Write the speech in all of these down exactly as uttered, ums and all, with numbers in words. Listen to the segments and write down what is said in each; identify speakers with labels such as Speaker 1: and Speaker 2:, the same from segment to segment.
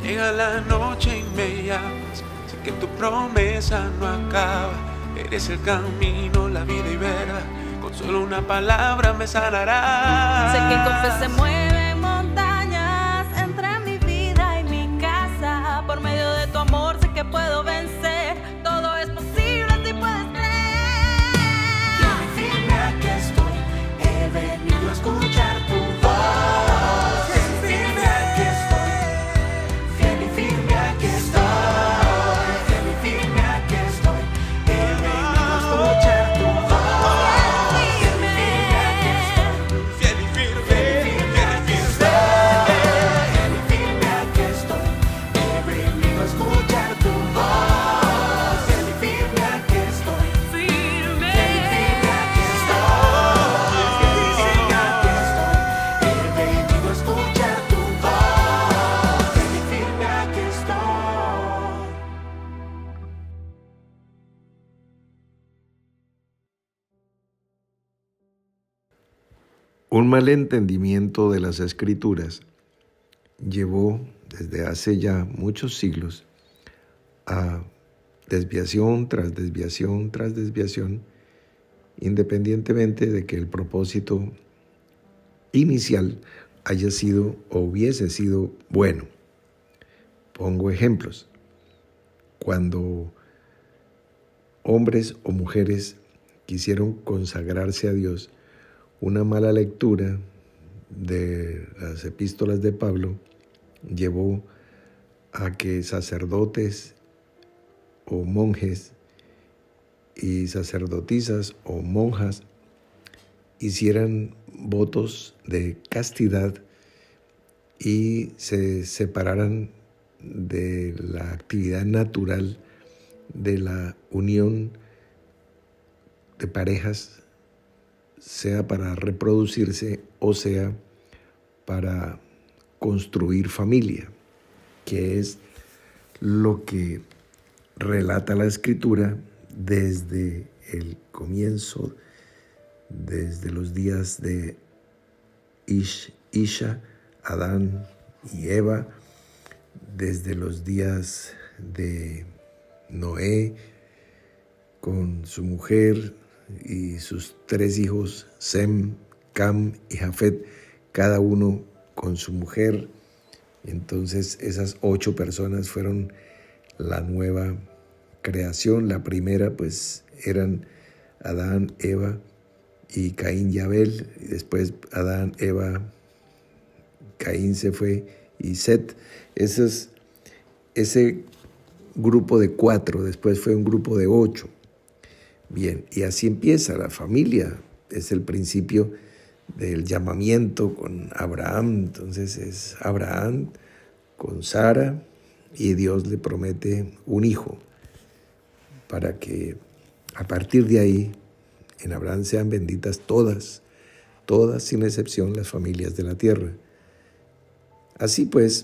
Speaker 1: Llega la noche y me llamas, sé que tu promesa no acaba. Eres el camino, la vida y verdad, con solo una palabra me sanarás.
Speaker 2: Sé que con fe se mueven montañas entre mi vida y mi casa. Por medio de tu amor sé que puedo vencer, todo es posible si puedes creer.
Speaker 3: Fiel y firme aquí estoy, he venido a escuchar tu voz. Fiel y firme aquí estoy, fiel y firme aquí estoy, fiel y firme aquí estoy, he venido a escuchar tu voz. Fiel y firme aquí estoy,
Speaker 1: Fiel y firme,
Speaker 3: fiel y firme aquí estoy, fiel y firme aquí estoy, he venido a escuchar tu voz. Fiel y firme aquí estoy,
Speaker 2: Firme.
Speaker 3: fiel y firme aquí estoy, fiel y firme aquí estoy, he venido a escuchar tu voz. Fiel y firme aquí estoy.
Speaker 4: Un mal entendimiento de las Escrituras llevó desde hace ya muchos siglos a desviación tras desviación tras desviación, independientemente de que el propósito inicial haya sido o hubiese sido bueno. Pongo ejemplos. Cuando hombres o mujeres quisieron consagrarse a Dios, una mala lectura de las epístolas de Pablo llevó a que sacerdotes o monjes y sacerdotisas o monjas hicieran votos de castidad y se separaran de la actividad natural de la unión de parejas, sea para reproducirse o sea para construir familia, que es lo que relata la Escritura desde el comienzo, desde los días de Ish, Isha, Adán y Eva, desde los días de Noé con su mujer y sus tres hijos, Sem, Cam y Jafet, cada uno con su mujer. Entonces esas ocho personas fueron la nueva creación. La primera pues eran Adán, Eva y Caín y Abel, y después Adán, Eva, Caín se fue y Set. Ese, es, ese grupo de cuatro, después fue un grupo de ocho. Bien, y así empieza la familia, es el principio del llamamiento con Abraham. Entonces es Abraham con Sara y Dios le promete un hijo para que a partir de ahí en Abraham sean benditas todas, todas sin excepción las familias de la tierra. Así pues,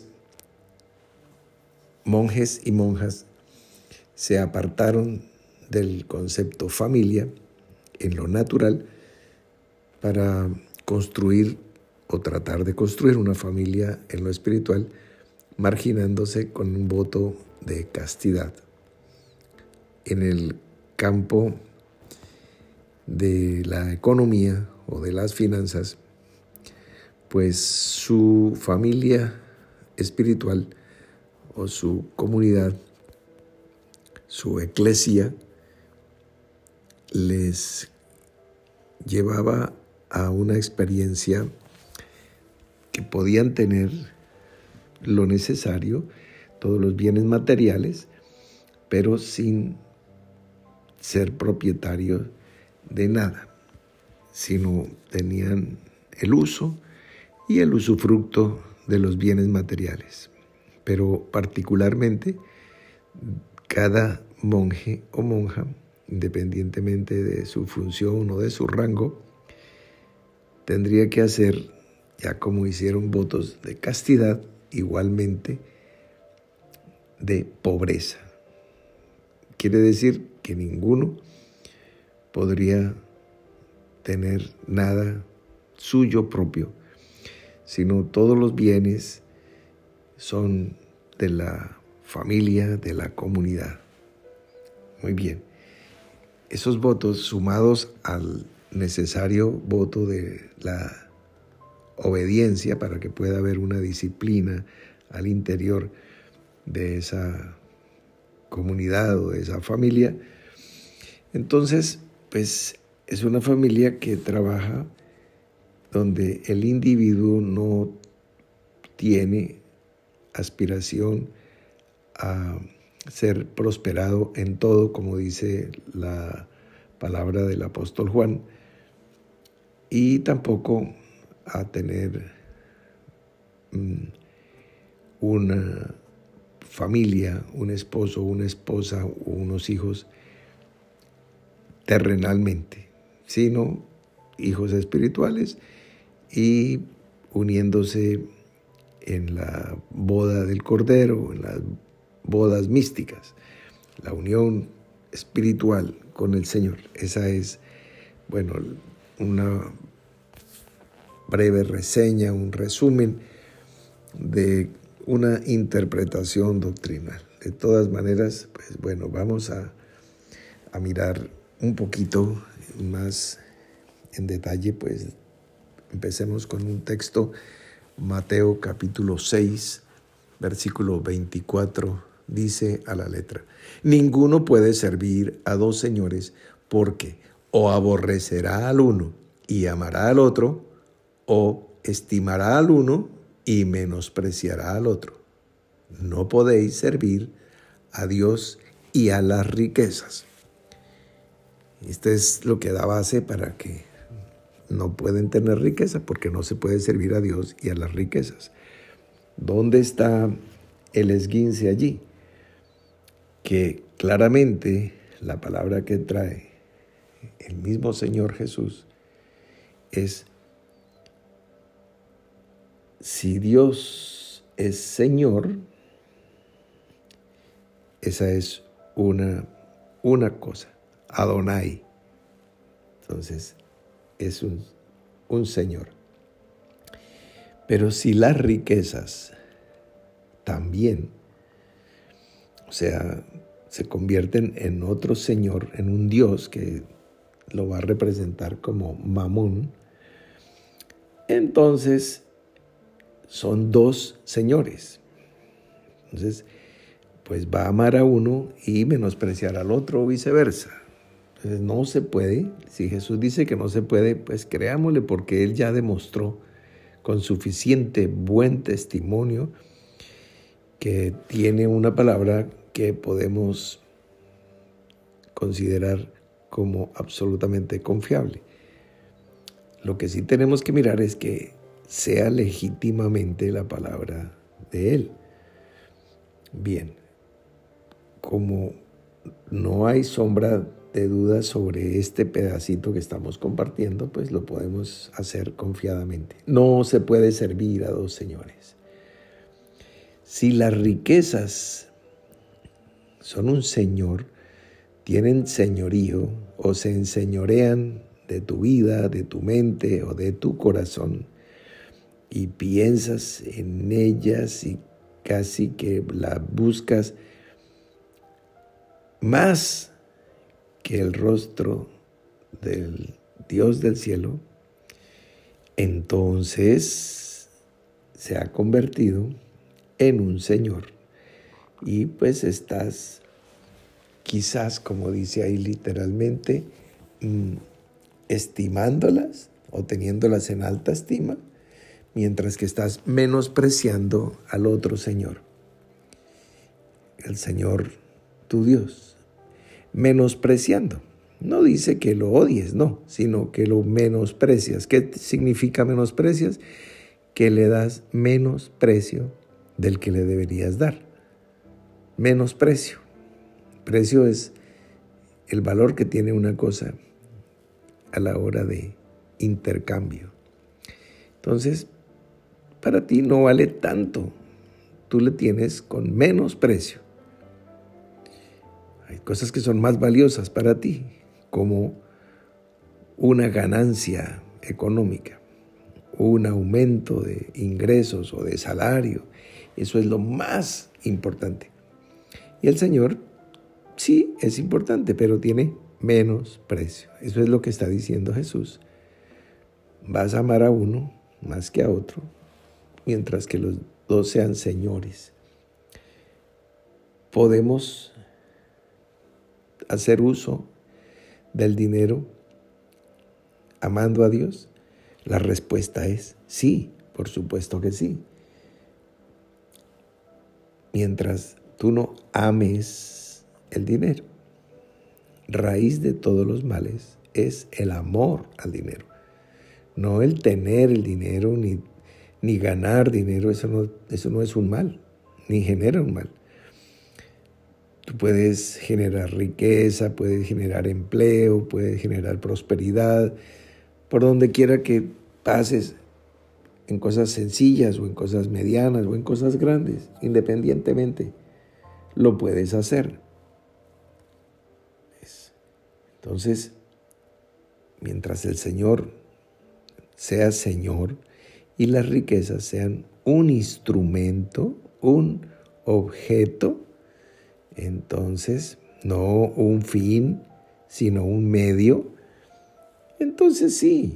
Speaker 4: monjes y monjas se apartaron del concepto familia en lo natural para construir o tratar de construir una familia en lo espiritual, marginándose con un voto de castidad. En el campo de la economía o de las finanzas, pues su familia espiritual o su comunidad, su eclesia, les llevaba a una experiencia que podían tener lo necesario, todos los bienes materiales, pero sin ser propietarios de nada, sino tenían el uso y el usufructo de los bienes materiales. Pero particularmente cada monje o monja, independientemente de su función o de su rango, tendría que hacer, ya como hicieron votos de castidad, igualmente de pobreza. Quiere decir que ninguno podría tener nada suyo propio, sino todos los bienes son de la familia, de la comunidad. Muy bien. Esos votos sumados al necesario voto de la obediencia para que pueda haber una disciplina al interior de esa comunidad o de esa familia, entonces pues es una familia que trabaja donde el individuo no tiene aspiración a ser prosperado en todo, como dice la palabra del apóstol Juan, y tampoco a tener um, una familia, un esposo, una esposa o unos hijos terrenalmente, sino hijos espirituales y uniéndose en la boda del Cordero, en las bodas místicas, la unión espiritual con el Señor. Esa es, bueno, una breve reseña, un resumen de una interpretación doctrinal. De todas maneras, pues bueno, vamos a, a mirar un poquito más en detalle, pues empecemos con un texto, Mateo capítulo seis, versículo veinticuatro, dice a la letra: ninguno puede servir a dos señores, porque o aborrecerá al uno y amará al otro, o estimará al uno y menospreciará al otro. No podéis servir a Dios y a las riquezas. Esto es lo que da base para que no pueden tener riqueza, porque no se puede servir a Dios y a las riquezas. ¿Dónde está el esguince allí? Que claramente la palabra que trae el mismo Señor Jesús es: si Dios es Señor, esa es una, una cosa, Adonai. Entonces, es un, un Señor. Pero si las riquezas también, o sea, se convierten en otro Señor, en un Dios que lo va a representar como Mamón, entonces son dos señores. Entonces, pues va a amar a uno y menospreciar al otro o viceversa. Entonces no se puede. Si Jesús dice que no se puede, pues creámosle, porque Él ya demostró con suficiente buen testimonio que tiene una palabra que podemos considerar como absolutamente confiable. Lo que sí tenemos que mirar es que sea legítimamente la palabra de Él. Bien, como no hay sombra de duda sobre este pedacito que estamos compartiendo, pues lo podemos hacer confiadamente. No se puede servir a dos señores. Si las riquezas son un señor, tienen señorío o se enseñorean de tu vida, de tu mente o de tu corazón, y piensas en ellas y casi que las buscas más que el rostro del Dios del cielo, entonces se ha convertido en un señor. Y pues estás quizás, como dice ahí literalmente, estimándolas o teniéndolas en alta estima, mientras que estás menospreciando al otro Señor, el Señor tu Dios. Menospreciando. No dice que lo odies, no, sino que lo menosprecias. ¿Qué significa menosprecias? Que le das menos precio del que le deberías dar. Menosprecio. Precio es el valor que tiene una cosa a la hora de intercambio. Entonces, para ti no vale tanto. Tú le tienes con menos precio. Hay cosas que son más valiosas para ti, como una ganancia económica, un aumento de ingresos o de salario, Eso es lo más importante. Y el Señor sí es importante, pero tiene menos precio. Eso es lo que está diciendo Jesús. Vas a amar a uno más que a otro, mientras que los dos sean señores. ¿Podemos hacer uso del dinero amando a Dios? La respuesta es sí, por supuesto que sí. Mientras tú no ames el dinero, raíz de todos los males es el amor al dinero. No el tener el dinero, ni, ni ganar dinero, eso no, eso no es un mal, ni genera un mal. Tú puedes generar riqueza, puedes generar empleo, puedes generar prosperidad, por donde quiera que pases, en cosas sencillas o en cosas medianas o en cosas grandes, independientemente, lo puedes hacer. Entonces, mientras el Señor sea Señor y las riquezas sean un instrumento, un objeto, entonces no un fin, sino un medio, entonces sí,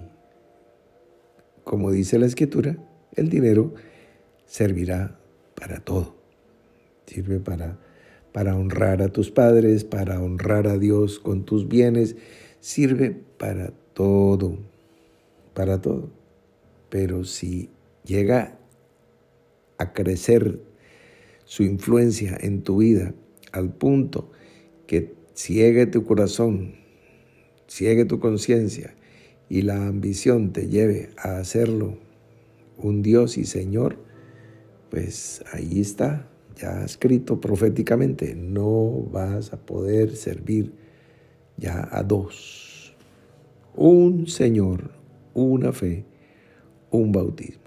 Speaker 4: como dice la Escritura, el dinero servirá para todo. Sirve para, para honrar a tus padres, para honrar a Dios con tus bienes, sirve para todo, para todo. Pero si llega a crecer su influencia en tu vida al punto que ciegue tu corazón, ciegue tu conciencia y la ambición te lleve a hacerlo un Dios y Señor, pues ahí está, ya escrito proféticamente, no vas a poder servir ya a dos. Un Señor, una fe, un bautismo.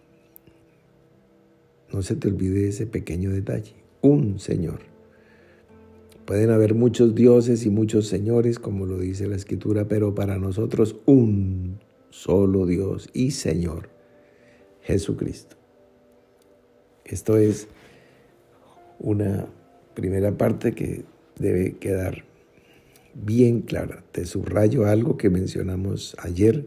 Speaker 4: No se te olvide ese pequeño detalle, un Señor. Pueden haber muchos dioses y muchos señores, como lo dice la Escritura, pero para nosotros un solo Dios y Señor, Jesucristo. Esto es una primera parte que debe quedar bien clara. Te subrayo algo que mencionamos ayer.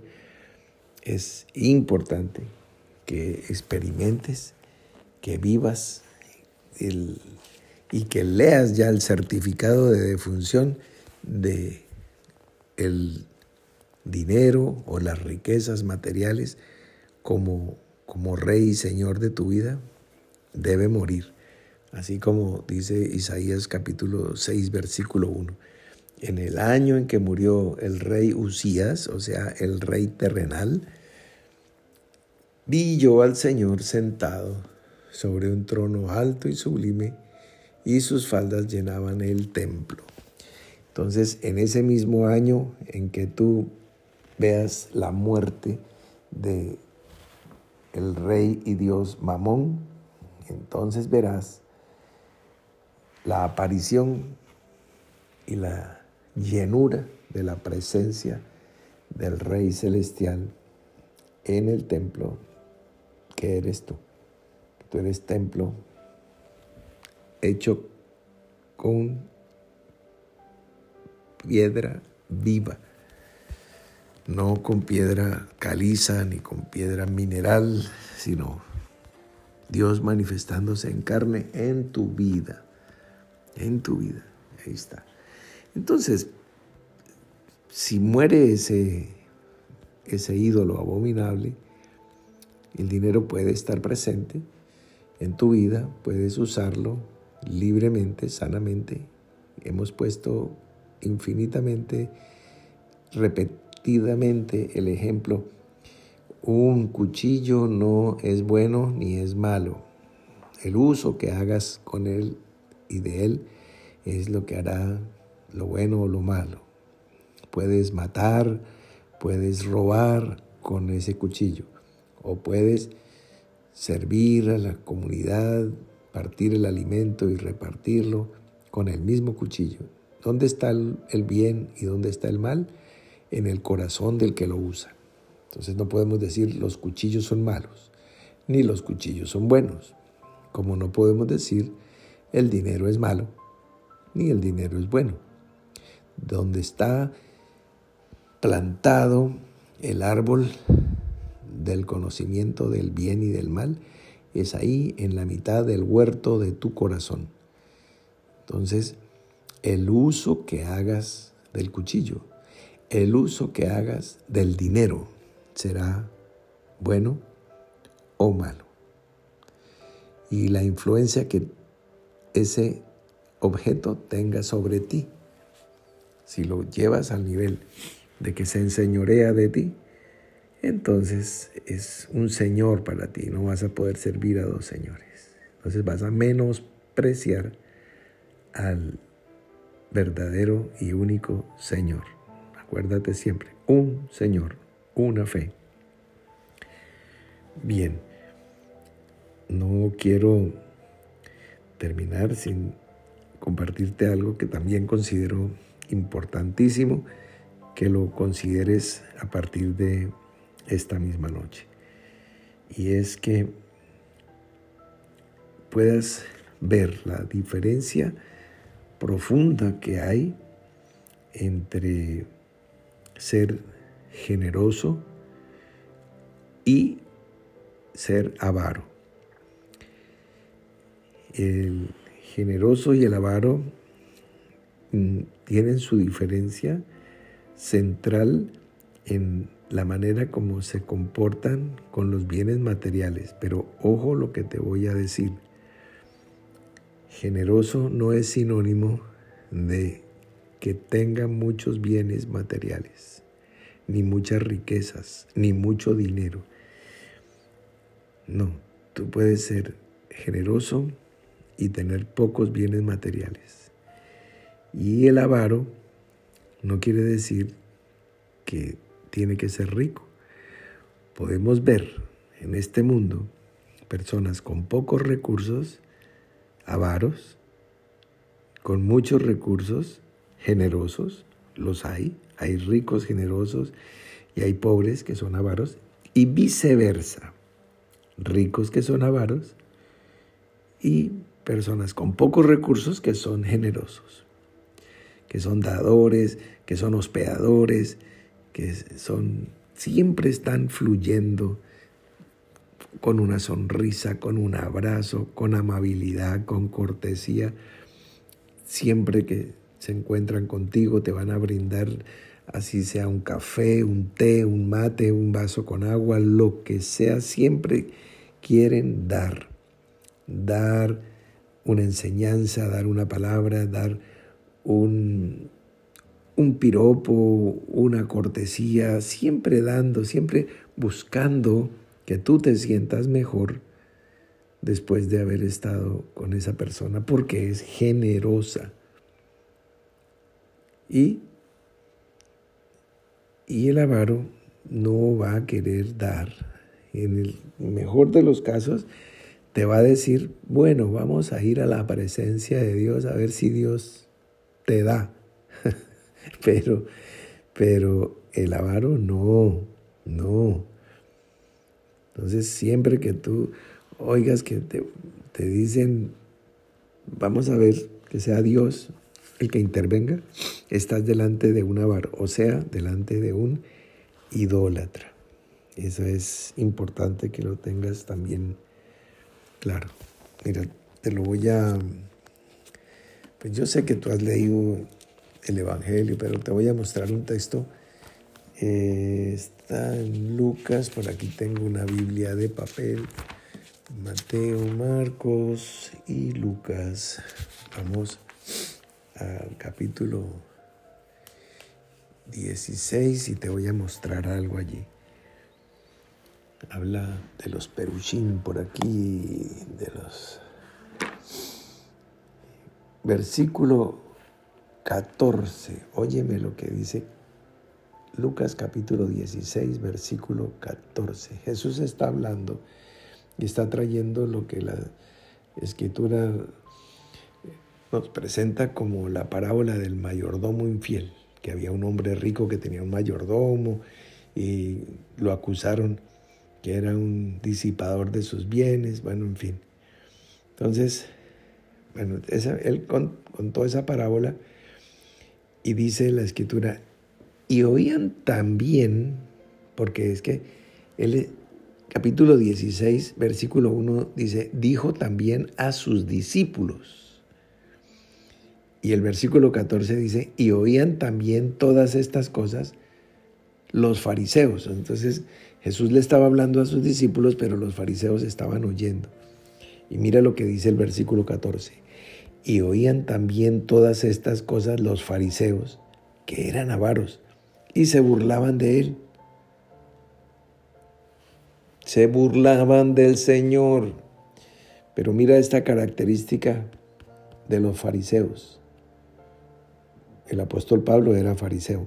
Speaker 4: Es importante que experimentes, que vivas el y que leas ya el certificado de defunción de el dinero o las riquezas materiales como, como rey y señor de tu vida, debe morir. Así como dice Isaías capítulo seis, versículo uno. En el año en que murió el rey Usías, o sea, el rey terrenal, vi yo al Señor sentado sobre un trono alto y sublime, y sus faldas llenaban el templo. Entonces, en ese mismo año en que tú veas la muerte de el rey y Dios Mamón, entonces verás la aparición y la llenura de la presencia del Rey Celestial en el templo que eres tú. Tú eres templo hecho con piedra viva, no con piedra caliza ni con piedra mineral, sino Dios manifestándose en carne en tu vida, en tu vida. Ahí está. Entonces, si muere ese, ese ídolo abominable, el dinero puede estar presente en tu vida, puedes usarlo libremente, sanamente. Hemos puesto infinitamente, repetidamente el ejemplo. Un cuchillo no es bueno ni es malo. El uso que hagas con él y de él es lo que hará lo bueno o lo malo. Puedes matar, puedes robar con ese cuchillo, o puedes servir a la comunidad, partir el alimento y repartirlo con el mismo cuchillo. ¿Dónde está el, el bien y dónde está el mal? En el corazón del que lo usa. Entonces no podemos decir los cuchillos son malos, ni los cuchillos son buenos. como no podemos decir el dinero es malo, ni el dinero es bueno. Donde está plantado el árbol del conocimiento del bien y del mal, es ahí en la mitad del huerto de tu corazón. Entonces, el uso que hagas del cuchillo, el uso que hagas del dinero, será bueno o malo. Y la influencia que ese objeto tenga sobre ti, si lo llevas al nivel de que se enseñorea de ti, entonces es un señor para ti, no vas a poder servir a dos señores. Entonces vas a menospreciar al verdadero y único Señor. Acuérdate siempre, un Señor, una fe. Bien, no quiero terminar sin compartirte algo que también considero importantísimo que lo consideres a partir de esta misma noche. Y es que puedas ver la diferencia profunda que hay entre ser generoso y ser avaro. El generoso y el avaro mm, tienen su diferencia central en la manera como se comportan con los bienes materiales. Pero ojo lo que te voy a decir. Generoso no es sinónimo de que tenga muchos bienes materiales, ni muchas riquezas, ni mucho dinero. No, tú puedes ser generoso y tener pocos bienes materiales. Y el avaro no quiere decir que tiene que ser rico. Podemos ver en este mundo personas con pocos recursos, avaros, con muchos recursos, generosos, los hay. Hay ricos generosos y hay pobres que son avaros, y viceversa. Ricos que son avaros y personas con pocos recursos que son generosos, que son dadores, que son hospedadores, que son, siempre están fluyendo con una sonrisa, con un abrazo, con amabilidad, con cortesía. Siempre que se encuentran contigo te van a brindar, así sea un café, un té, un mate, un vaso con agua, lo que sea. Siempre quieren dar, dar una enseñanza, dar una palabra, dar un, un piropo, una cortesía, siempre dando, siempre buscando que tú te sientas mejor después de haber estado con esa persona, porque es generosa. Y, y el avaro no va a querer dar. En el mejor de los casos te va a decir, bueno, vamos a ir a la presencia de Dios a ver si Dios te da. pero, pero el avaro no, no. Entonces siempre que tú oigas que te, te dicen, vamos a ver que sea Dios el que intervenga, estás delante de un avaro, o sea, delante de un idólatra. Eso es importante que lo tengas también claro. Mira, te lo voy a... Pues yo sé que tú has leído el Evangelio, pero te voy a mostrar un texto. Eh, está en Lucas, por aquí tengo una Biblia de papel. Mateo, Marcos y Lucas. Vamos al capítulo dieciséis y te voy a mostrar algo allí. Habla de los perushim por aquí, de los... Versículo catorce. Óyeme lo que dice Lucas capítulo dieciséis, versículo catorce. Jesús está hablando y está trayendo lo que la Escritura nos presenta como la parábola del mayordomo infiel, que había un hombre rico que tenía un mayordomo y lo acusaron que era un disipador de sus bienes, bueno, en fin. Entonces, bueno, esa, él contó esa parábola y dice la Escritura, y oían también, porque es que él, capítulo dieciséis, versículo uno, dice, dijo también a sus discípulos. Y el versículo catorce dice, y oían también todas estas cosas los fariseos. Entonces Jesús le estaba hablando a sus discípulos, pero los fariseos estaban oyendo. Y mira lo que dice el versículo catorce. Y oían también todas estas cosas los fariseos, que eran avaros, y se burlaban de él. Se burlaban del Señor. Pero mira esta característica de los fariseos. El apóstol Pablo era fariseo.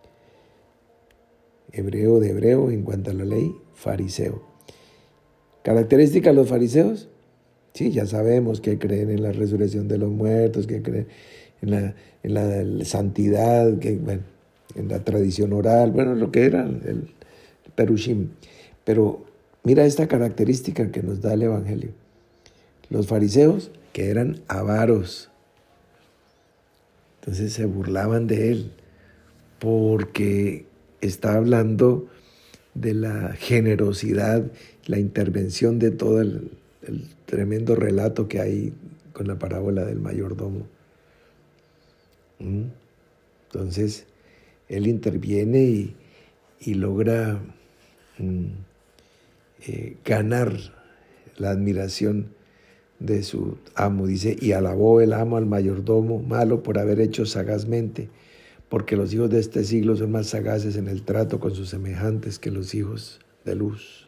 Speaker 4: Hebreo de hebreo en cuanto a la ley, fariseo. ¿Característica de los fariseos? Sí, ya sabemos que creen en la resurrección de los muertos, que creen en la, en la santidad, que, bueno, en la tradición oral, bueno, lo que era el, el Perushim. Pero mira esta característica que nos da el Evangelio. Los fariseos, que eran avaros, entonces se burlaban de él, porque está hablando de la generosidad, la intervención de todo el, el tremendo relato que hay con la parábola del mayordomo. Entonces, él interviene y, y logra mm, eh, ganar la admiración de su amo. Dice, y alabó el amo al mayordomo malo por haber hecho sagazmente, porque los hijos de este siglo son más sagaces en el trato con sus semejantes que los hijos de luz.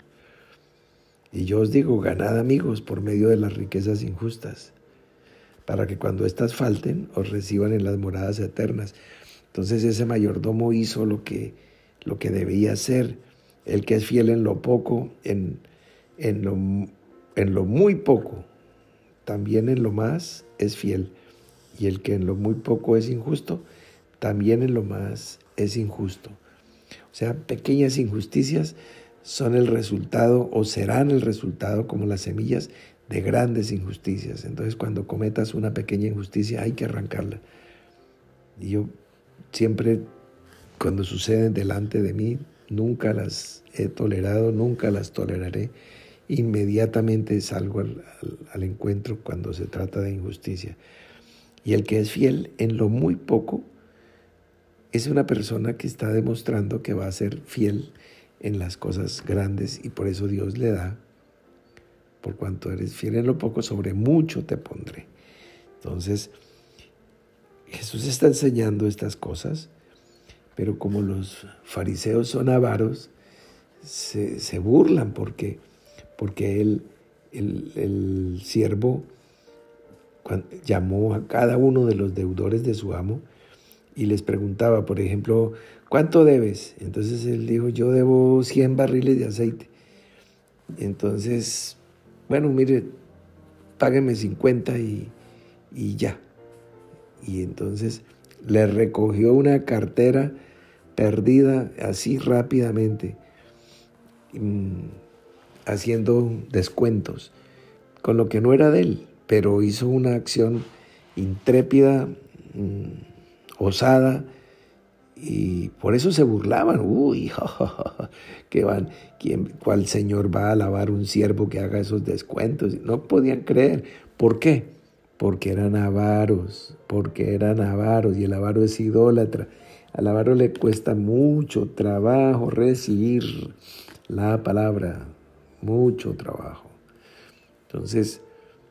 Speaker 4: Y yo os digo, ganad amigos por medio de las riquezas injustas, para que cuando éstas falten, os reciban en las moradas eternas. Entonces ese mayordomo hizo lo que, lo que debía hacer. El que es fiel en lo poco, en, en, lo, en lo muy poco, también en lo más es fiel. Y el que en lo muy poco es injusto, también en lo más es injusto. O sea, pequeñas injusticias son el resultado o serán el resultado, como las semillas, de grandes injusticias. Entonces, cuando cometas una pequeña injusticia, hay que arrancarla. Y yo siempre, cuando suceden delante de mí, nunca las he tolerado, nunca las toleraré. Inmediatamente salgo al, al, al encuentro cuando se trata de injusticia. Y el que es fiel en lo muy poco, es una persona que está demostrando que va a ser fiel en las cosas grandes, y por eso Dios le da, por cuanto eres fiel en lo poco, sobre mucho te pondré. Entonces, Jesús está enseñando estas cosas, pero como los fariseos son avaros, se, se burlan porque, porque él, el, el siervo cuando, llamó a cada uno de los deudores de su amo y les preguntaba, por ejemplo, ¿cuánto debes? Entonces él dijo, yo debo cien barriles de aceite. Entonces, bueno, mire, págueme cincuenta y, y ya. Y entonces le recogió una cartera perdida así rápidamente, haciendo descuentos, con lo que no era de él, pero hizo una acción intrépida, osada, y por eso se burlaban. Uy, ja, ja, ja, que van, ¿quién, cuál señor va a alabar un siervo que haga esos descuentos? No podían creer. ¿Por qué? Porque eran avaros, porque eran avaros, y el avaro es idólatra. Al avaro le cuesta mucho trabajo recibir la palabra, mucho trabajo. Entonces,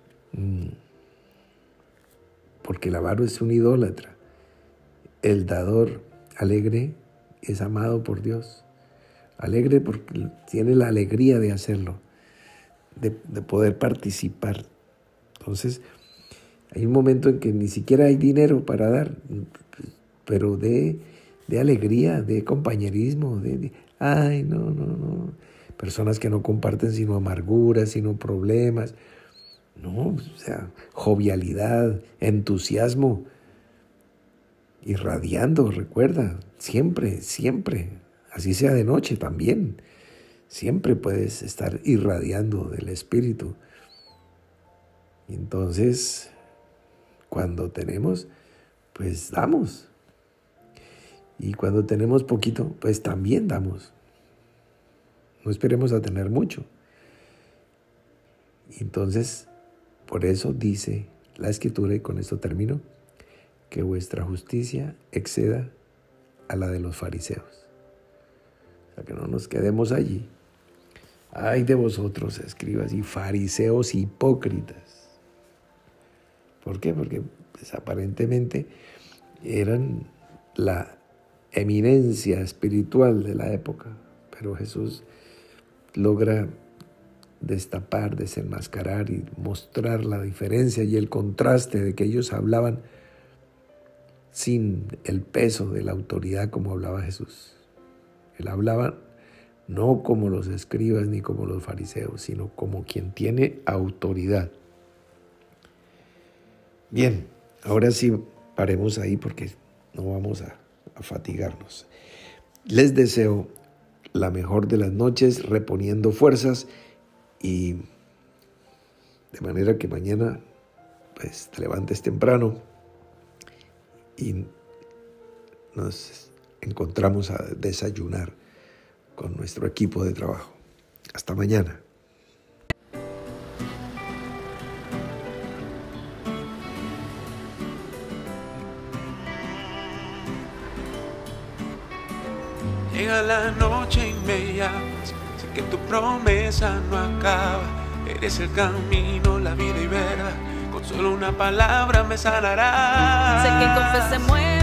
Speaker 4: porque el avaro es un idólatra. El dador alegre es amado por Dios. Alegre porque tiene la alegría de hacerlo, de, de poder participar. Entonces, hay un momento en que ni siquiera hay dinero para dar, pero de, de alegría, de compañerismo, de, de ay, no, no, no. Personas que no comparten sino amarguras, sino problemas. No, o sea, jovialidad, entusiasmo, irradiando, recuerda, siempre, siempre, así sea de noche también, siempre puedes estar irradiando del Espíritu. Entonces, cuando tenemos, pues damos. Y cuando tenemos poquito, pues también damos. No esperemos a tener mucho. Entonces, por eso dice la Escritura, y con esto termino, que vuestra justicia exceda a la de los fariseos. O sea, que no nos quedemos allí. Ay de vosotros, escribas y fariseos hipócritas. ¿Por qué? Porque pues, aparentemente eran la eminencia espiritual de la época, pero Jesús logra destapar, desenmascarar y mostrar la diferencia y el contraste de que ellos hablaban sin el peso de la autoridad como hablaba Jesús. Él hablaba no como los escribas ni como los fariseos, sino como quien tiene autoridad. Bien, ahora sí paremos ahí porque no vamos a, a fatigarnos. Les deseo la mejor de las noches, reponiendo fuerzas, y de manera que mañana pues te levantes temprano y nos encontramos a desayunar con nuestro equipo de trabajo. Hasta mañana.
Speaker 1: Llega la noche y me llamas, sé que tu promesa no acaba. Eres el camino, la vida y verdad, con solo una palabra me sanarás.
Speaker 2: Sé que con fe se muere